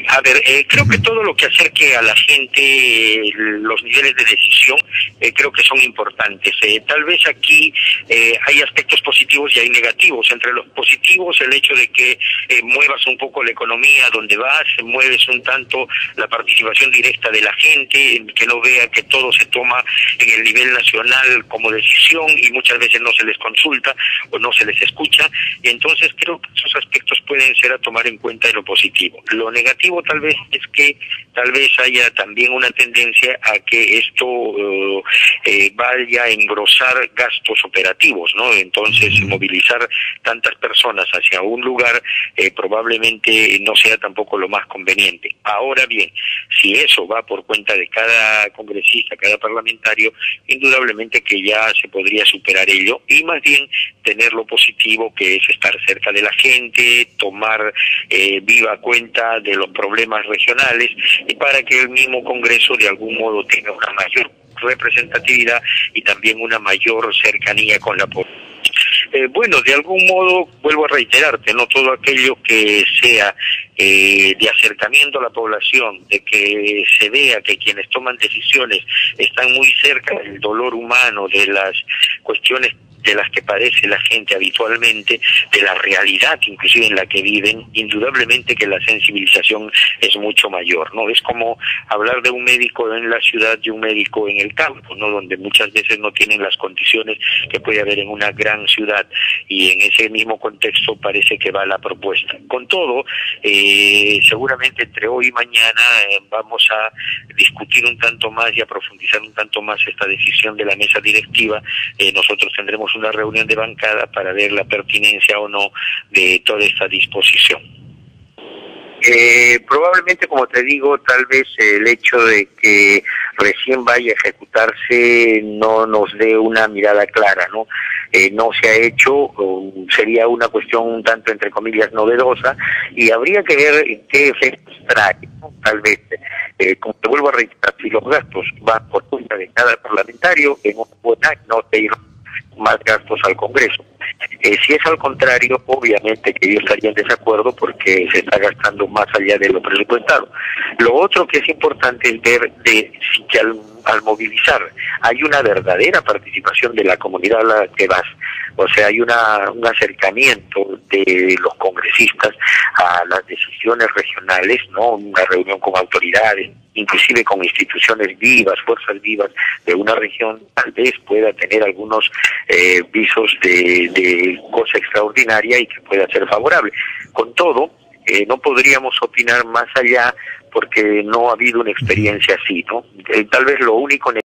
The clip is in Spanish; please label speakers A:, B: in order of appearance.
A: A ver, creo que todo lo que acerque a la gente los niveles de decisión, creo que son importantes. Tal vez aquí hay aspectos positivos y hay negativos. Entre los positivos, el hecho de que muevas un poco la economía donde vas, mueves un tanto la participación directa de la gente, que no vea que todo se toma en el nivel nacional como decisión y muchas veces no se les consulta o no se les escucha. Y entonces creo que esos aspectos pueden ser a tomar en cuenta de lo positivo. Lo negativo tal vez es que tal vez haya también una tendencia a que esto vaya a engrosar gastos operativos, ¿no? Entonces movilizar tantas personas hacia un lugar probablemente no sea tampoco lo más conveniente. Ahora bien, si eso va por cuenta de cada congresista, cada parlamentario, indudablemente que ya se podría superar ello y más bien tener lo positivo que es estar cerca de la gente, tomar viva cuenta de los problemas regionales y para que el mismo Congreso de algún modo tenga una mayor representatividad y también una mayor cercanía con la población. Bueno, de algún modo, vuelvo a reiterarte, no todo aquello que sea de acercamiento a la población, de que se vea que quienes toman decisiones están muy cerca del dolor humano, de las cuestiones de las que padece la gente habitualmente, de la realidad inclusive en la que viven, indudablemente que la sensibilización es mucho mayor, ¿no? Es como hablar de un médico en la ciudad y un médico en el campo, ¿no? Donde muchas veces no tienen las condiciones que puede haber en una gran ciudad y en ese mismo contexto parece que va la propuesta. Con todo, seguramente entre hoy y mañana vamos a discutir un tanto más y a profundizar un tanto más esta decisión de la mesa directiva. Nosotros tendremos una reunión de bancada para ver la pertinencia o no de toda esta disposición. Probablemente, como te digo, tal vez el hecho de que recién vaya a ejecutarse no nos dé una mirada clara, ¿no? No se ha hecho, sería una cuestión un tanto, entre comillas, novedosa, y habría que ver qué efectos trae, ¿no? Tal vez, como te vuelvo a reiterar, si los gastos van por cuenta de cada parlamentario, en una buena no te irán más gastos al Congreso. Si es al contrario, obviamente que yo estaría en desacuerdo porque se está gastando más allá de lo presupuestado. Lo otro que es importante es ver si que al movilizar hay una verdadera participación de la comunidad a la que vas. O sea, hay un acercamiento de los congresistas a las decisiones regionales, ¿no? Una reunión con autoridades, inclusive con instituciones vivas, fuerzas vivas de una región, tal vez pueda tener algunos visos de cosa extraordinaria y que pueda ser favorable. Con todo, no podríamos opinar más allá porque no ha habido una experiencia así, ¿no? Tal vez lo único